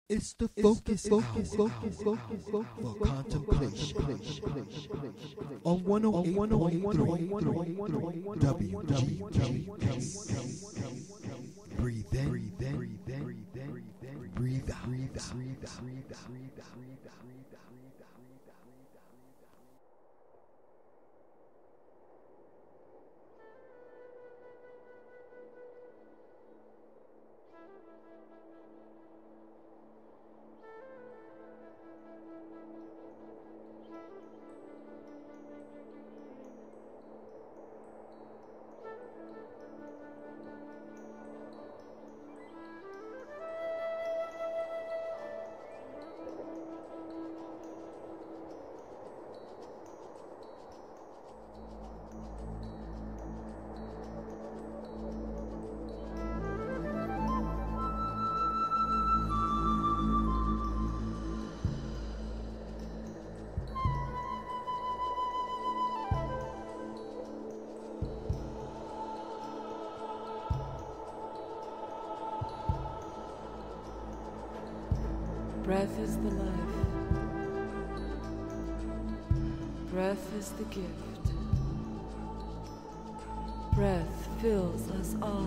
It's the focus for contemplation on 108.3 WGKS. Breathe in, breathe out. Breath is the life. Breath is the gift. Breath fills us all.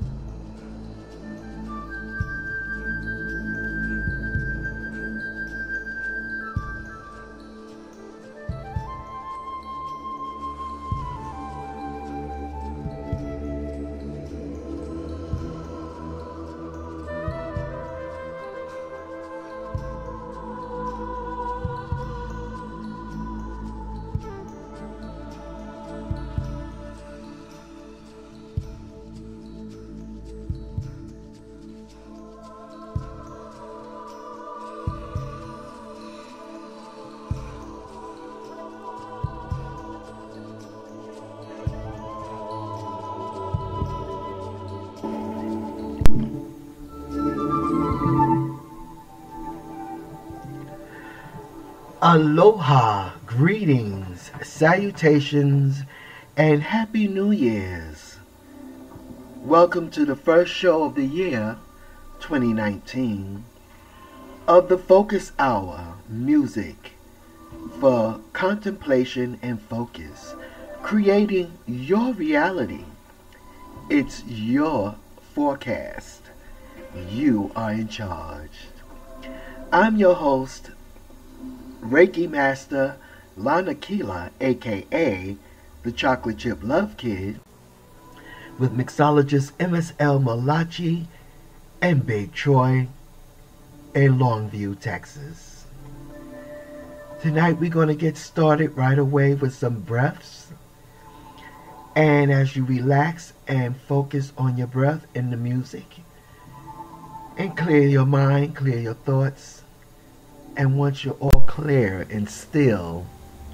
Aloha, greetings, salutations, and Happy New Year's. Welcome to the first show of the year, 2019, of the Focus Hour Music for Contemplation and Focus, creating your reality. It's your forecast. You are in charge. I'm your host, Reiki Master Lana Kila, aka the Chocolate Chip Love Kid, with mixologist MSL Malachi and Big Troy in Longview, Texas. Tonight we're going to get started right away with some breaths. And as you relax and focus on your breath and the music, and clear your mind, clear your thoughts, and once you're all clear and still,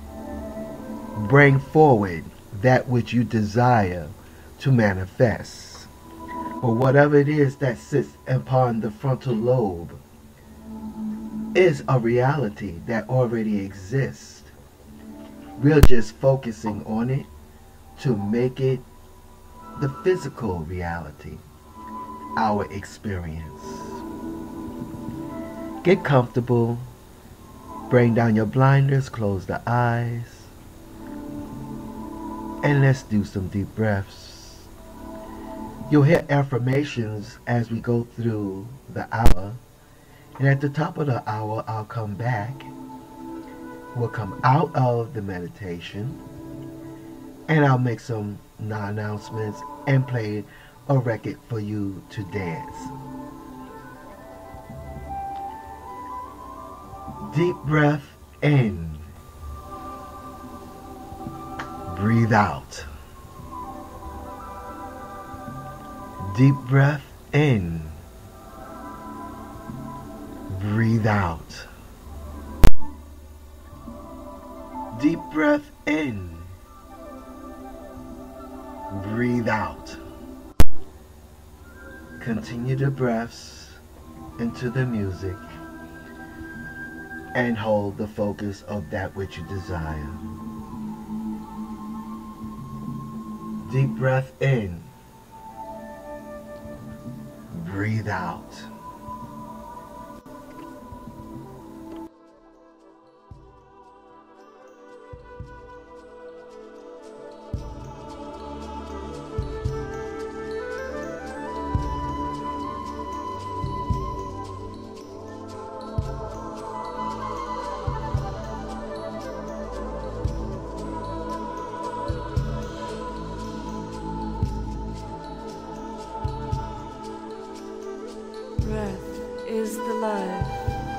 bring forward that which you desire to manifest. Or whatever it is that sits upon the frontal lobe is a reality that already exists. We're just focusing on it to make it the physical reality, our experience. Get comfortable, bring down your blinders, close the eyes, and let's do some deep breaths. You'll hear affirmations as we go through the hour, and at the top of the hour I'll come back. We'll come out of the meditation, and I'll make some announcements and play a record for you to dance. Deep breath in. Breathe out. Deep breath in. Breathe out. Deep breath in. Breathe out. Continue the breaths into the music and hold the focus of that which you desire. Deep breath in. Breathe out. is the life.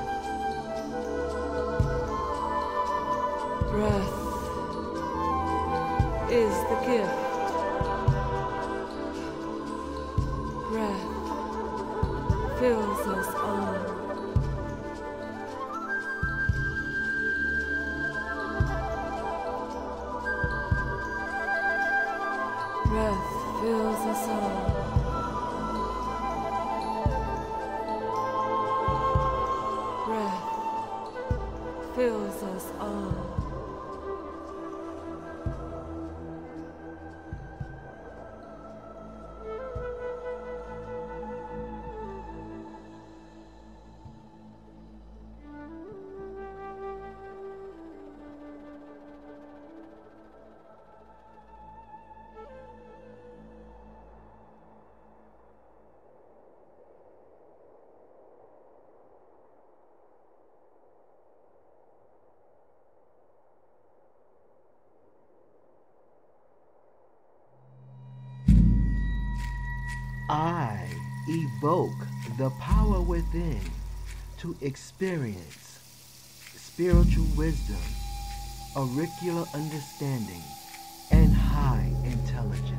Breath is the gift. Breath fills us all. Breath fills us all. Breath fills us all. I evoke the power within to experience spiritual wisdom, auricular understanding, and high intelligence.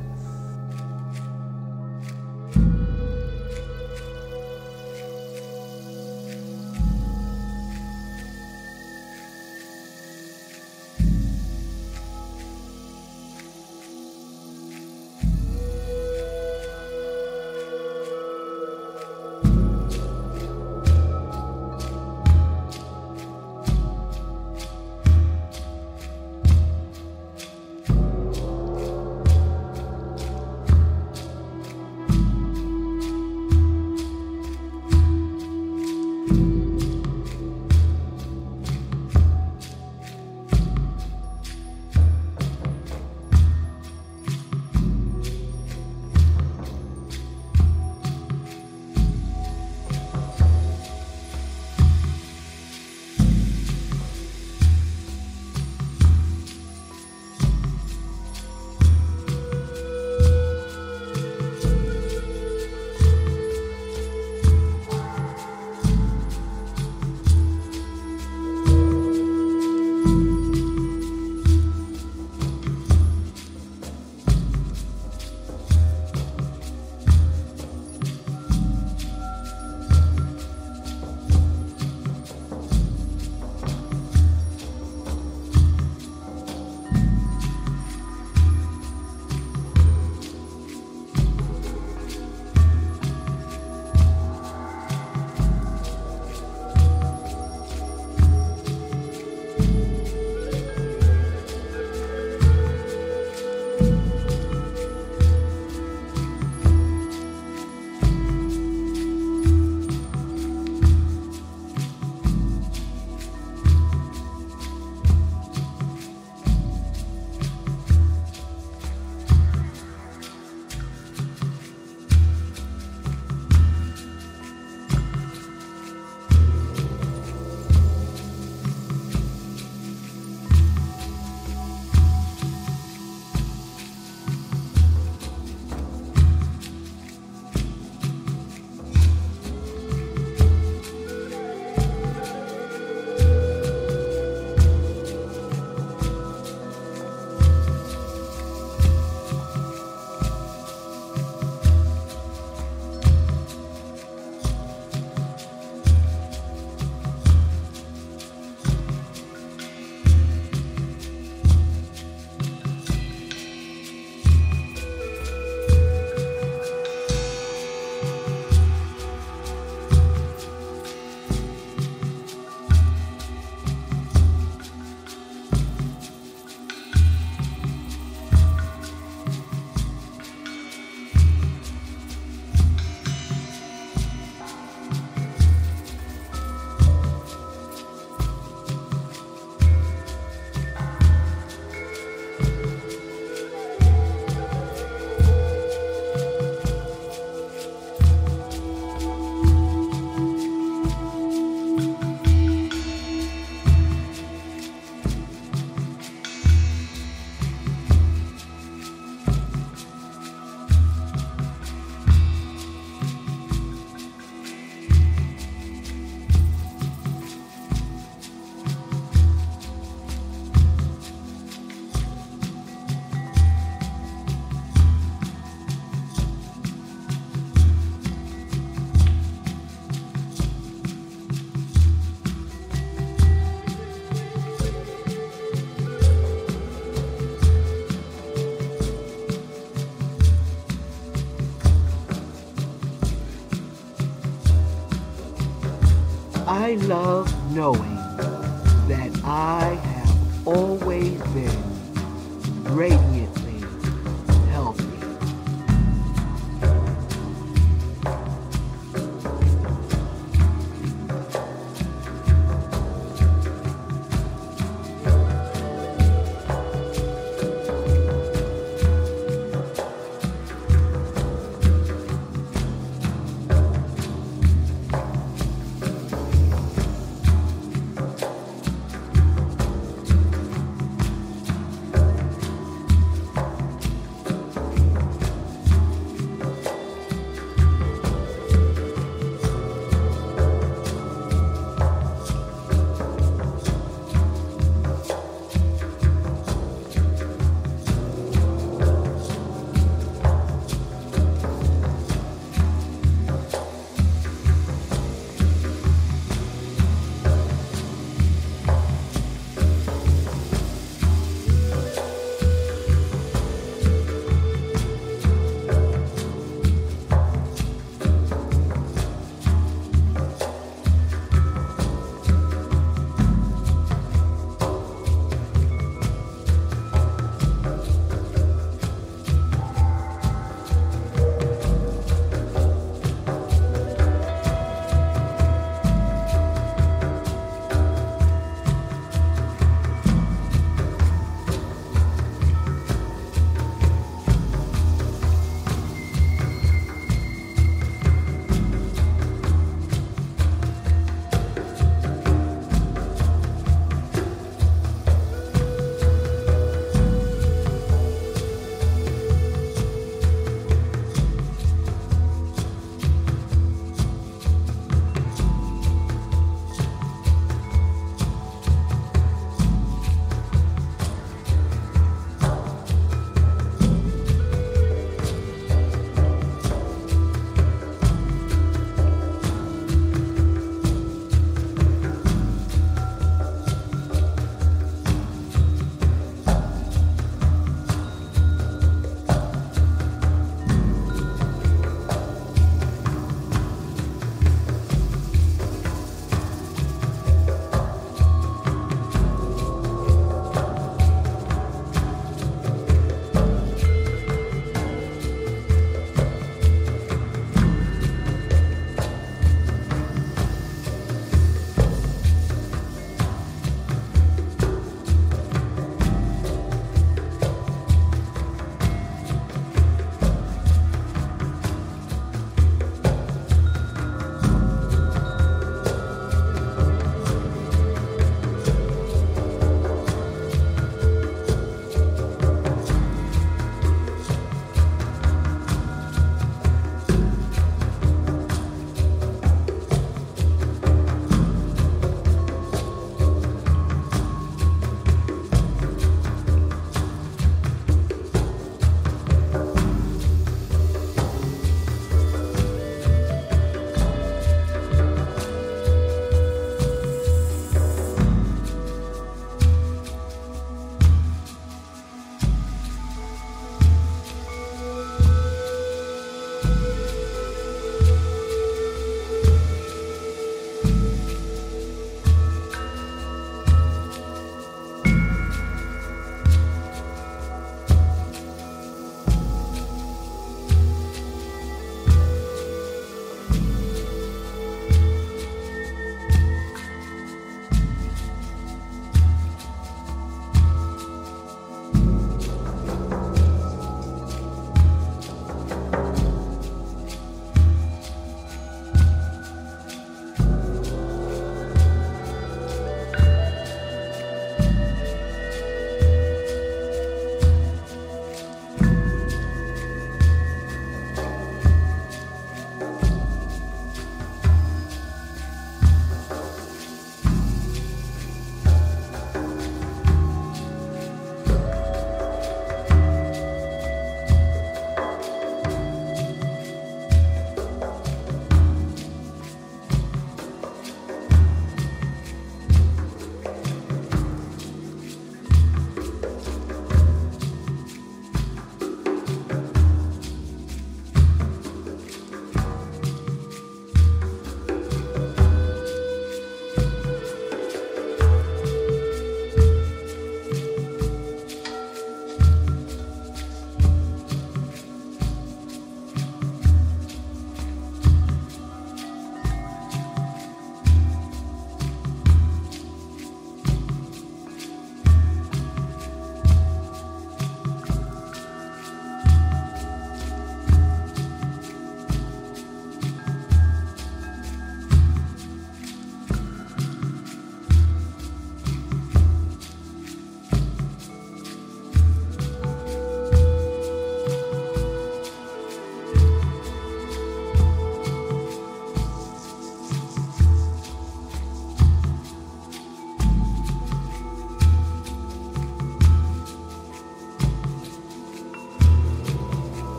I love knowing that I have always been radiantly healthy.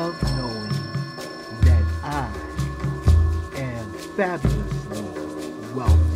love knowing that I am fabulously wealthy.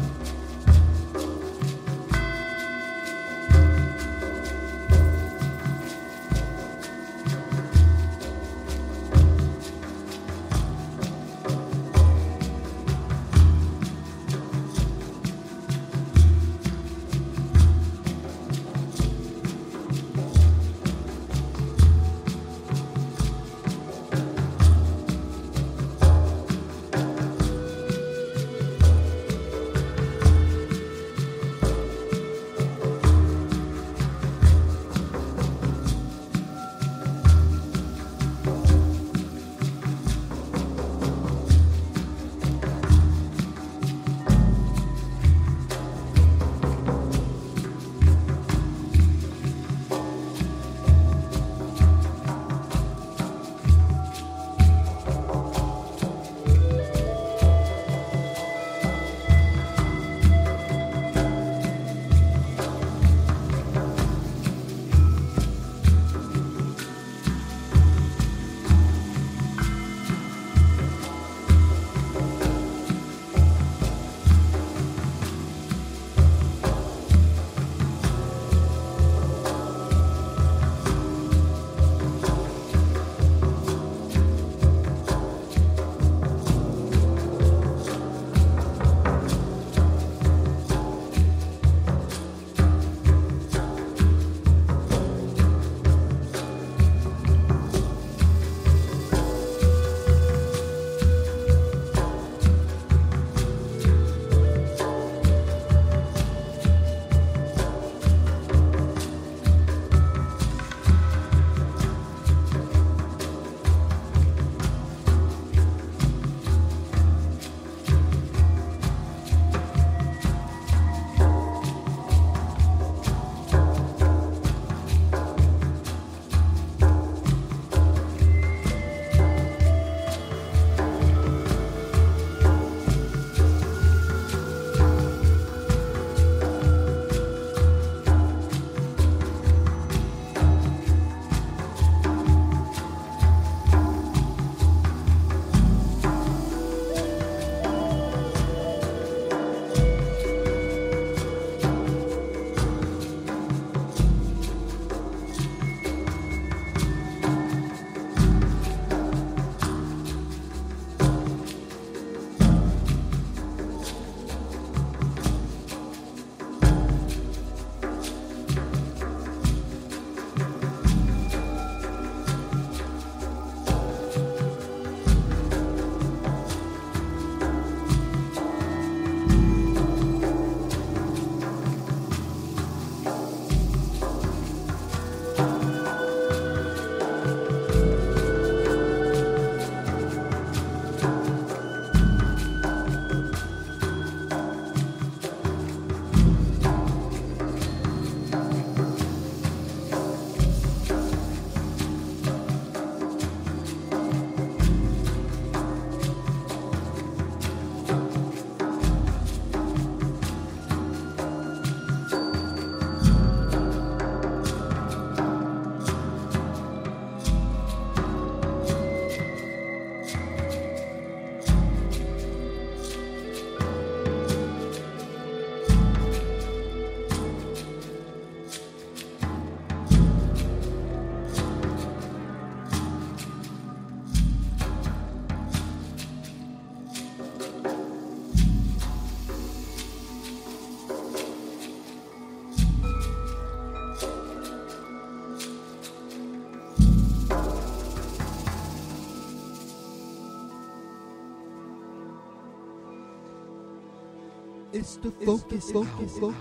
It's the focus for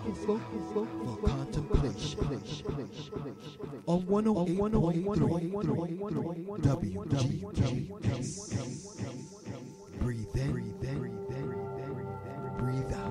contemplation on 108.3 WGKS. Breathe in, breathe out.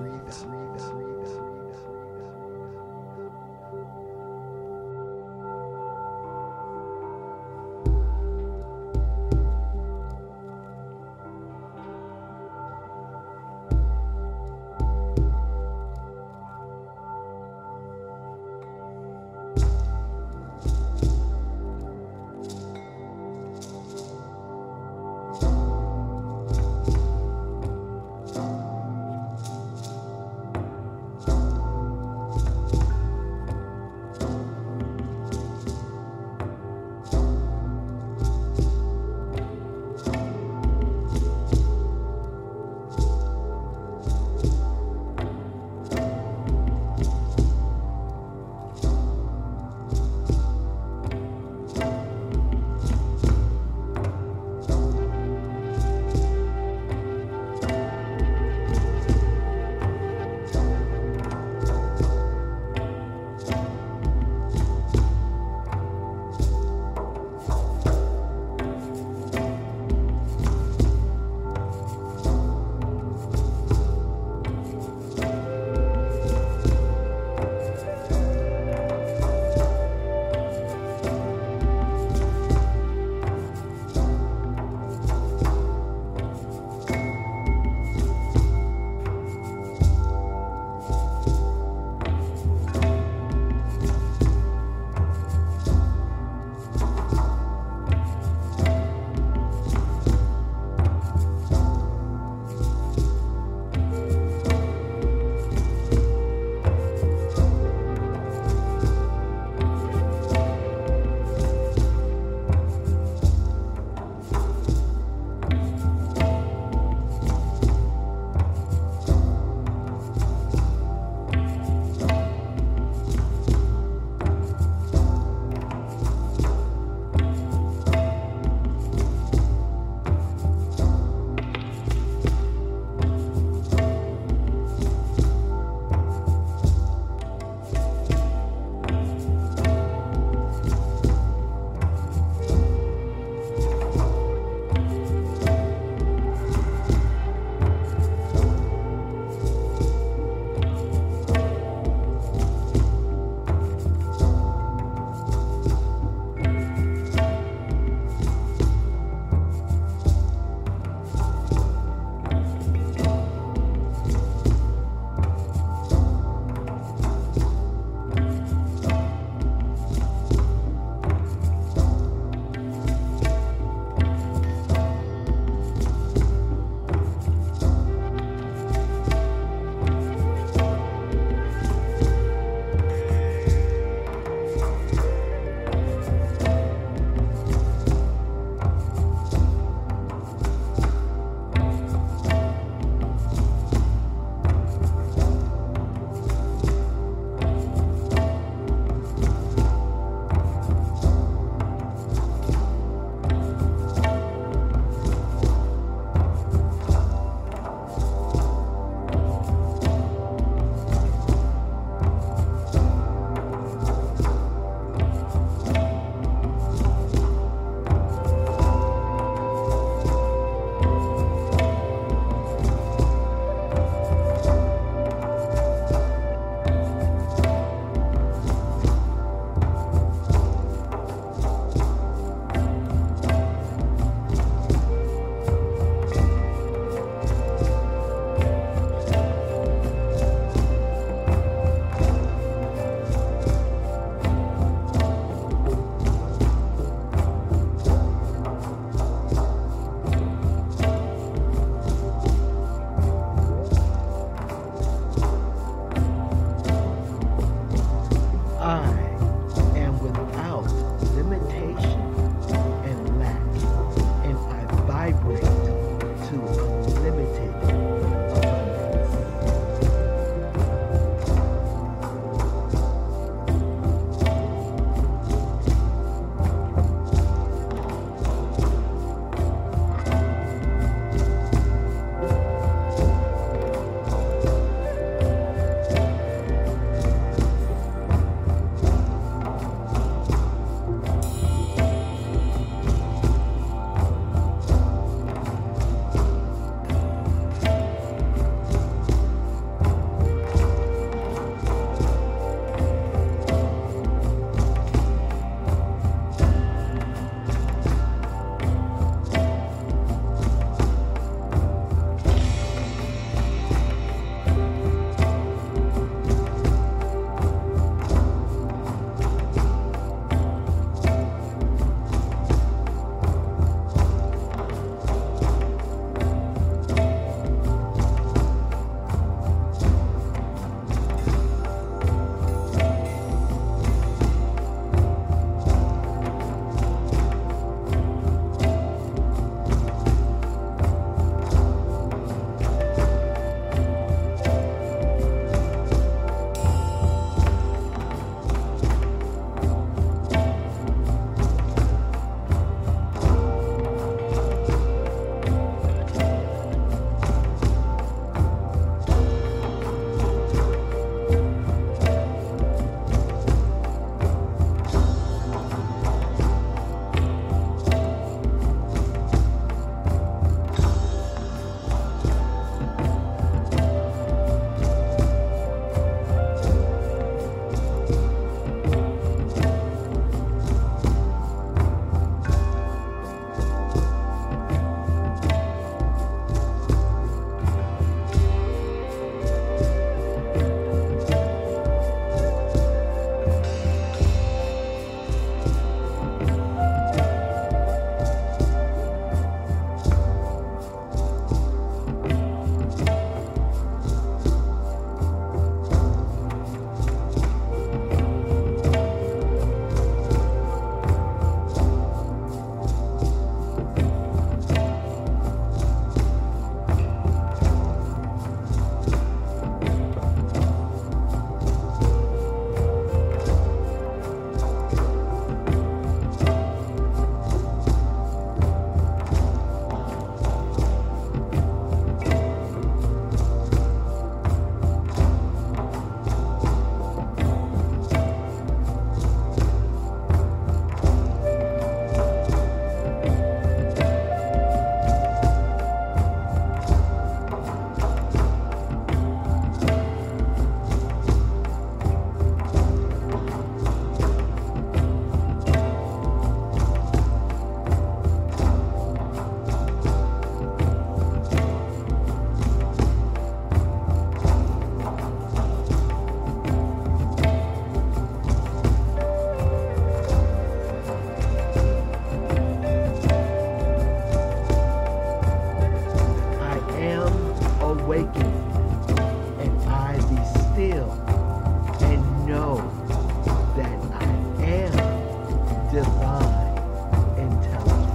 awaken, and I be still and know that I am divine intelligence.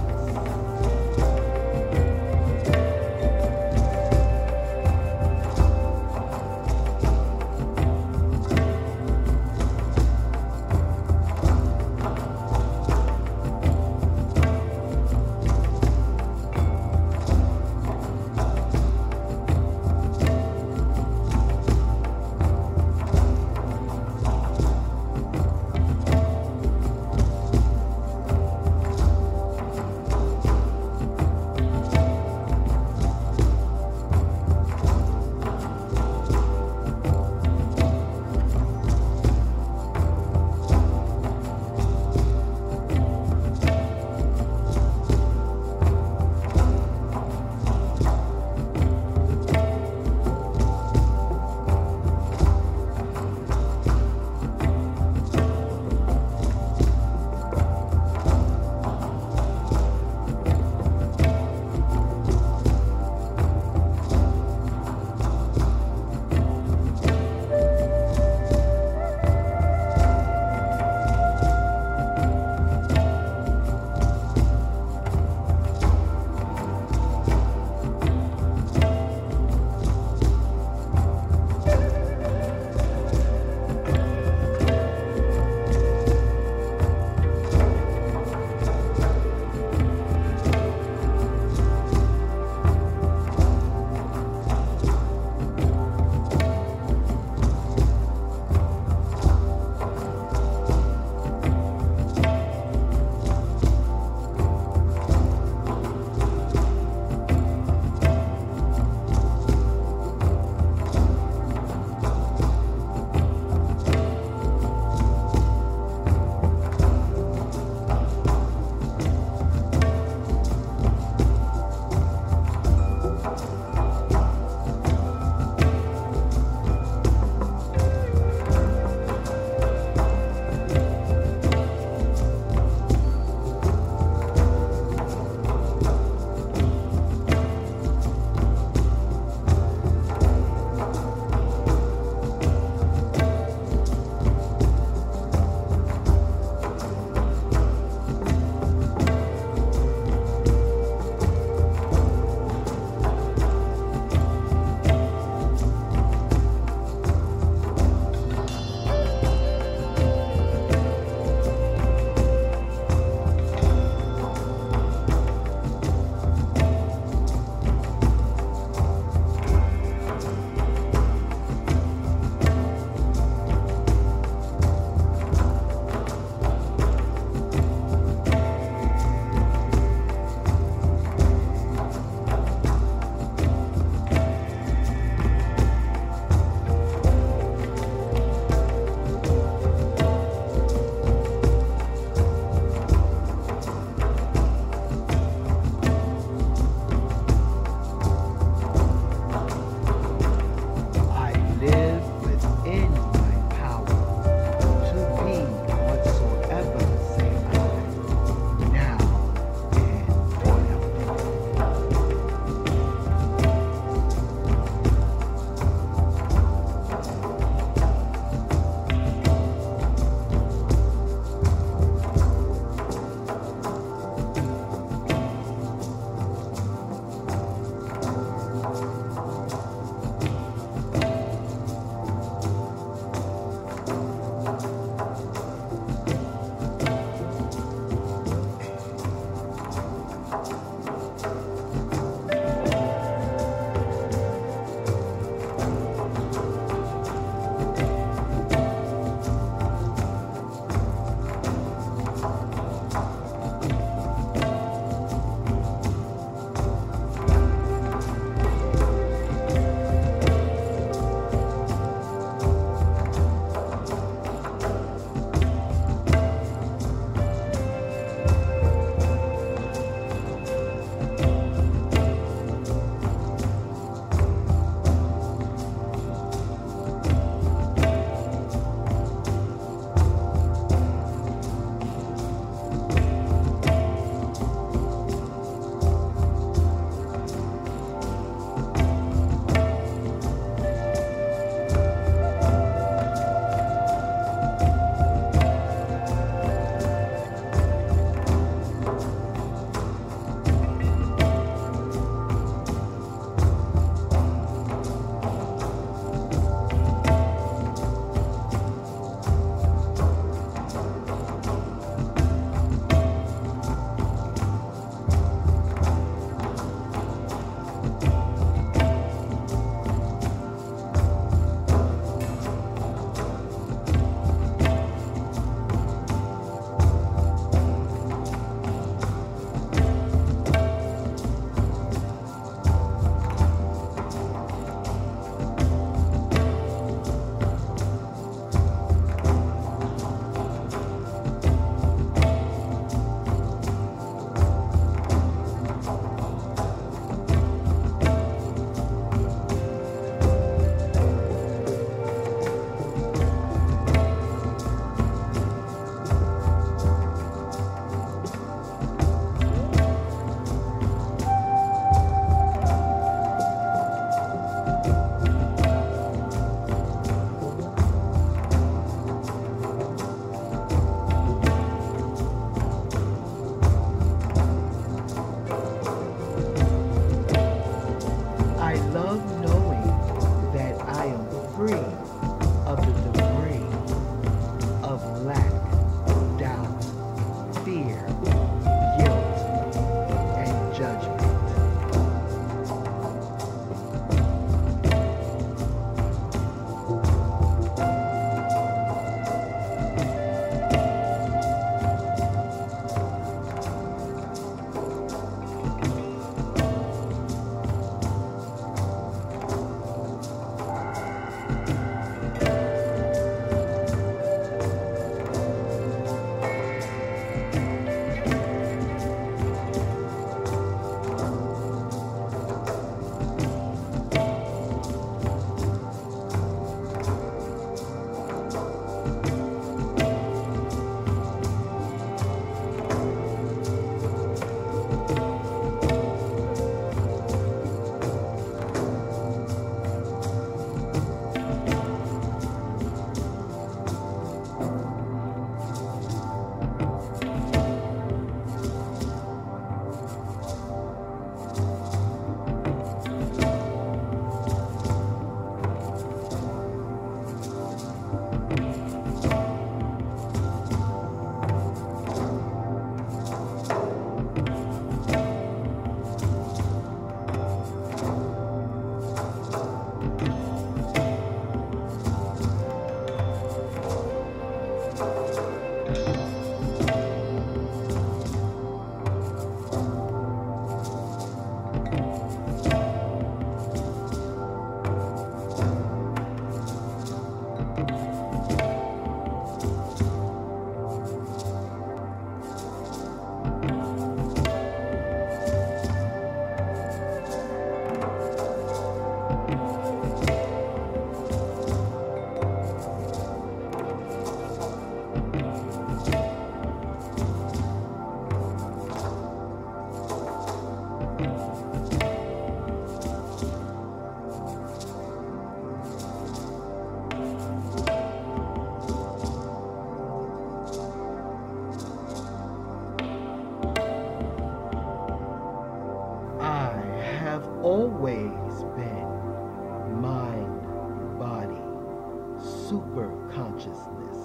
have always been mind, body, super consciousness.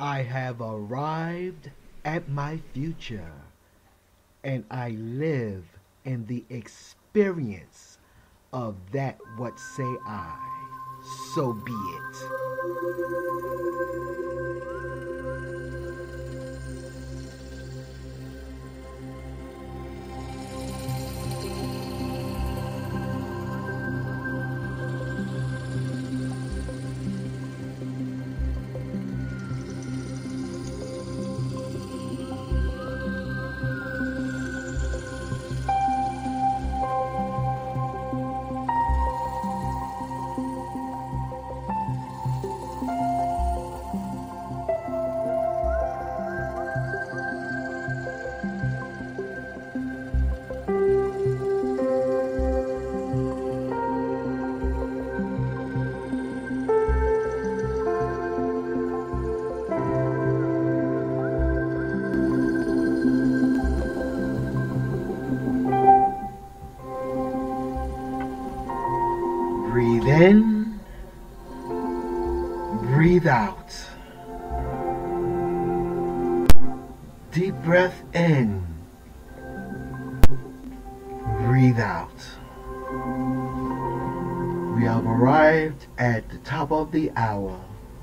I have arrived at my future, and I live in the experience of that what say I, so be it. Breathe in, breathe out. Deep breath in, breathe out. We have arrived at the top of the hour.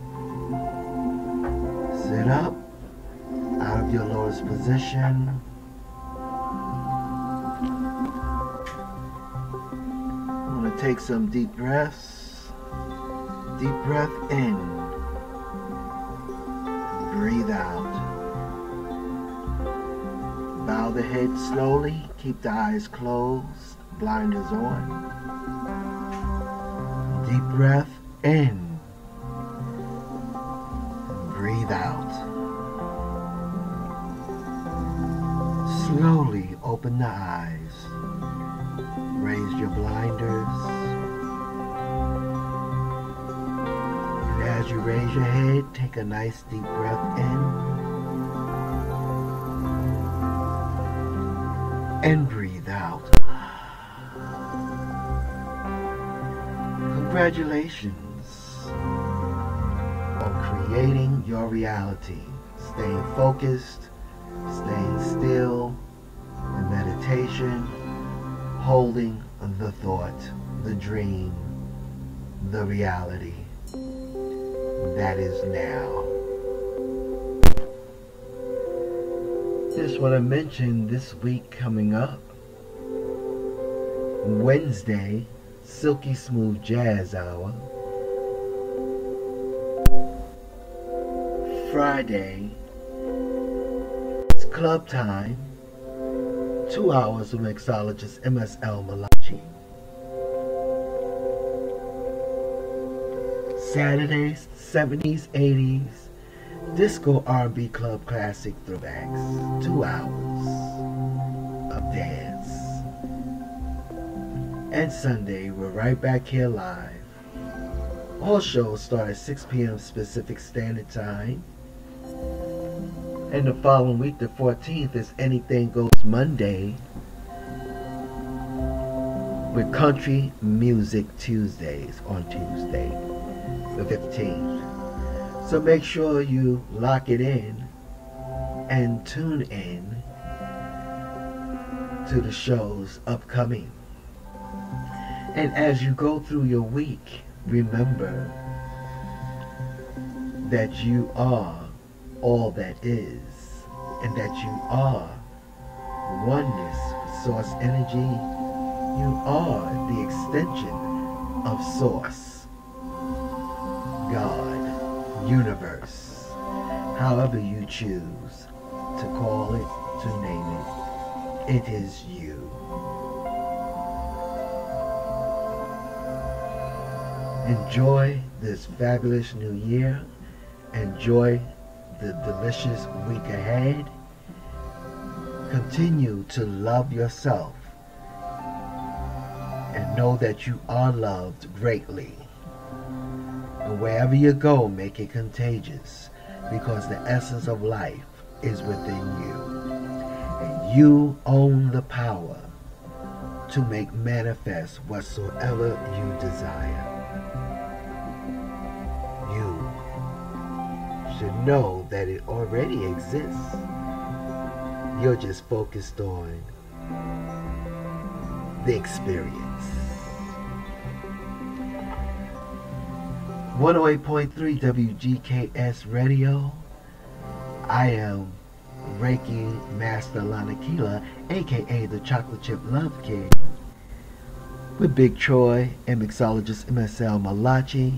Sit up, out of your lowest position. Take some deep breaths. Deep breath in. Breathe out. Bow the head slowly. Keep the eyes closed. Blinders on. Deep breath in. Breathe out. Slowly open the eyes. Raise your blinders. And as you raise your head, take a nice deep breath in. And breathe out. Congratulations on creating your reality. Staying focused, staying still, in meditation, holding the thought, the dream, the reality that is now. Just want to mention this week coming up, Wednesday, Silky Smooth Jazz Hour. Friday, it's club time. 2 hours with mixologist MSL Malachi. Saturdays, 70s, 80s, disco R&B club classic throwbacks. 2 hours of dance. And Sunday, we're right back here live. All shows start at 6 p.m. Pacific Standard Time. And the following week, the 14th, is Anything Goes Monday with Country Music Tuesdays on Tuesday, the 15th. So make sure you lock it in and tune in to the shows upcoming. And as you go through your week, remember that you are all that is, and that you are oneness with source energy. You are the extension of source, God, universe, however you choose to call it, to name it. It is you. Enjoy this fabulous new year. Enjoy the delicious week ahead. Continue to love yourself and know that you are loved greatly. And wherever you go, make it contagious, because the essence of life is within you. And you own the power to make manifest whatsoever you desire. You should know that it already exists. You're just focused on the experience. 108.3 WGKS Radio. I am Reiki Master Lanakila, aka the Chocolate Chip Love King, with Big Troy and mixologist MSL Malachi.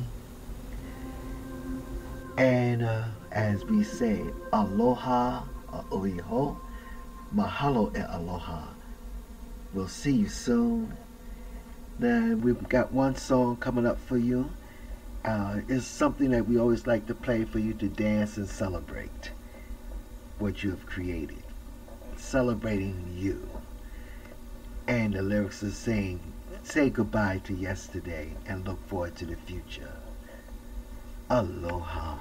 And as we say, aloha, oiho, mahalo e aloha. We'll see you soon. Now we've got one song coming up for you. It's something that we always like to play for you to dance and celebrate what you have created. Celebrating you. And the lyrics are saying, say goodbye to yesterday and look forward to the future. Aloha.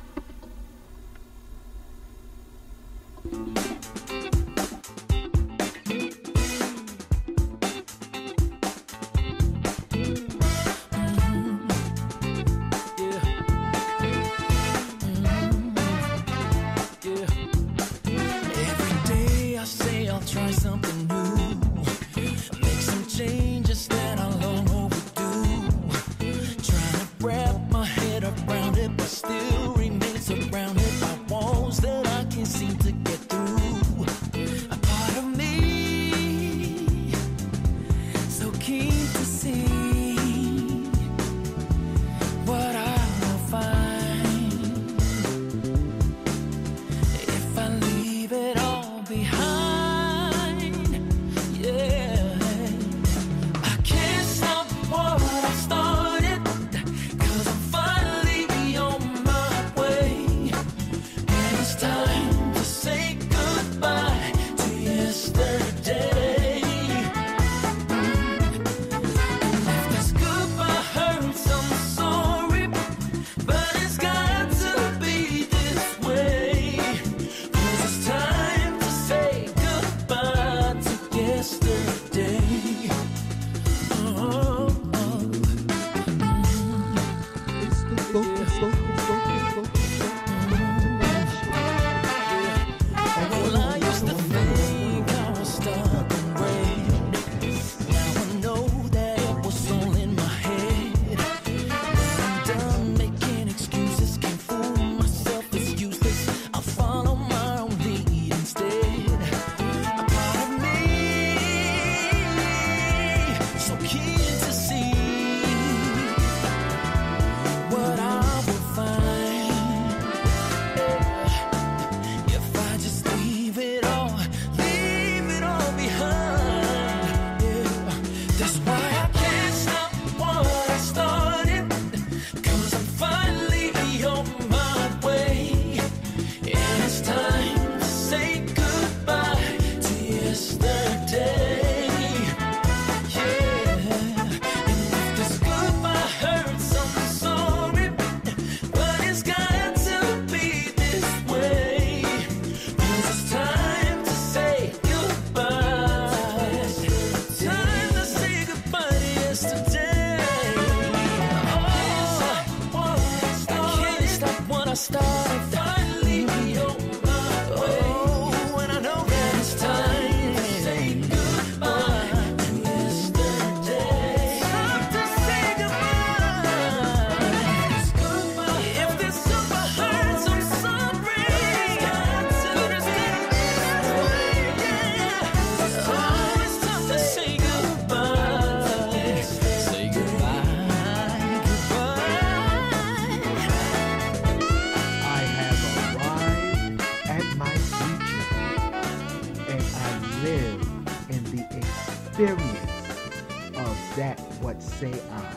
Say I,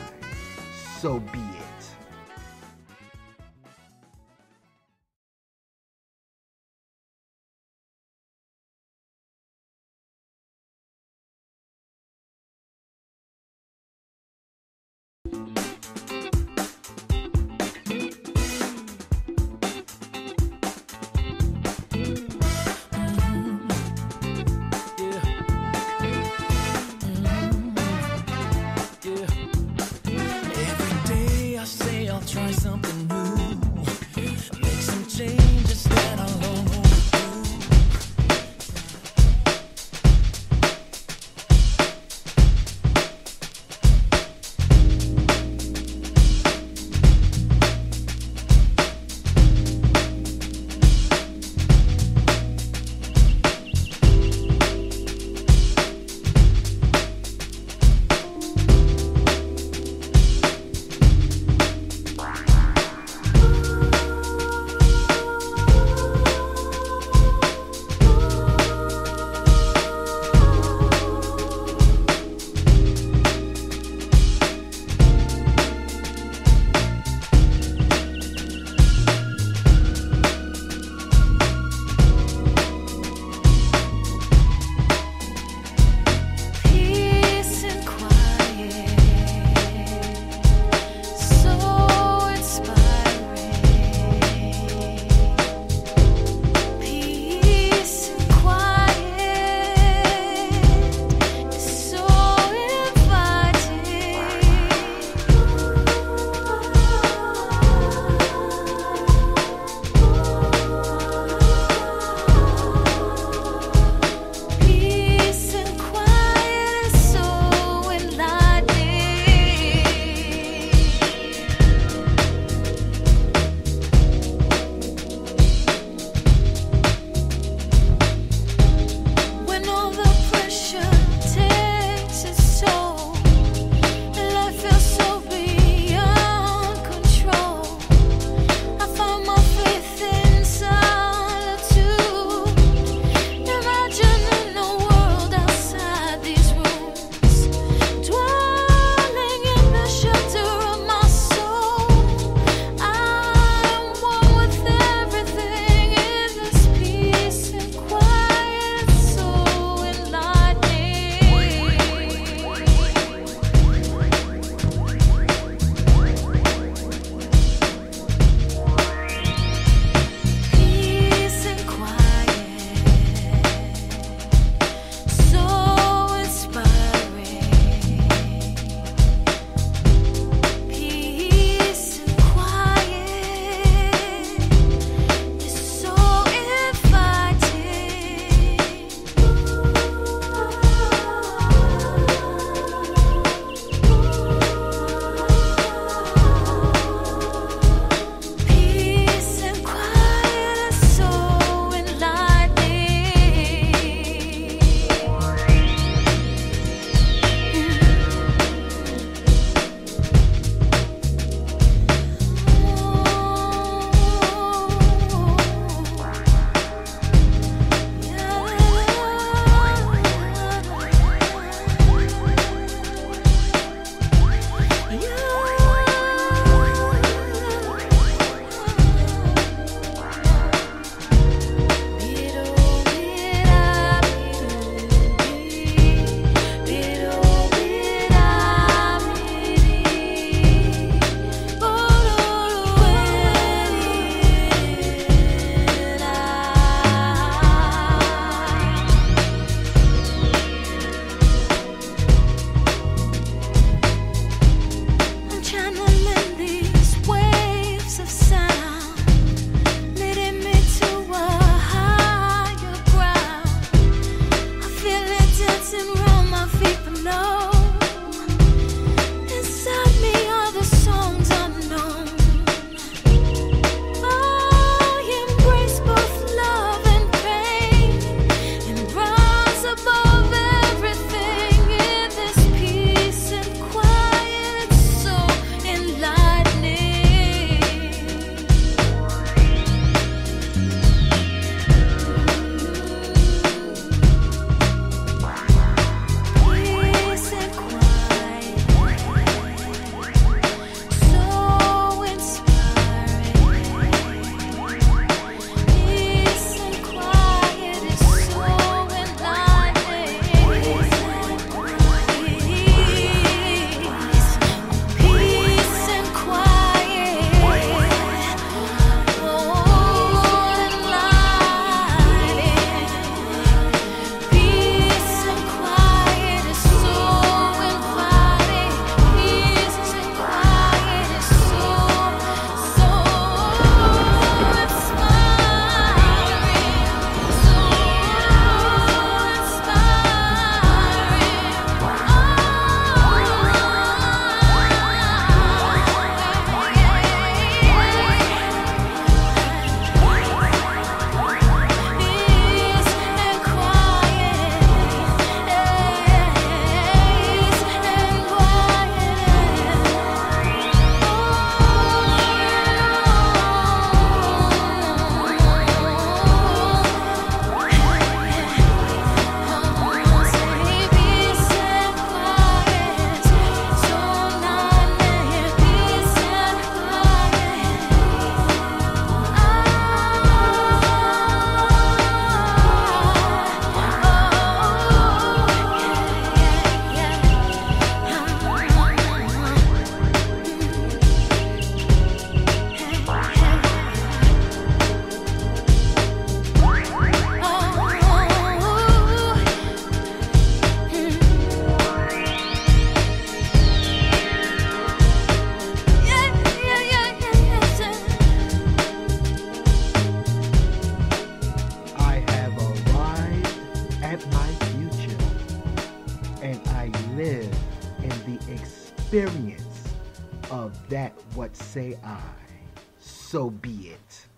so be it. live in the experience of that what say I. So be it.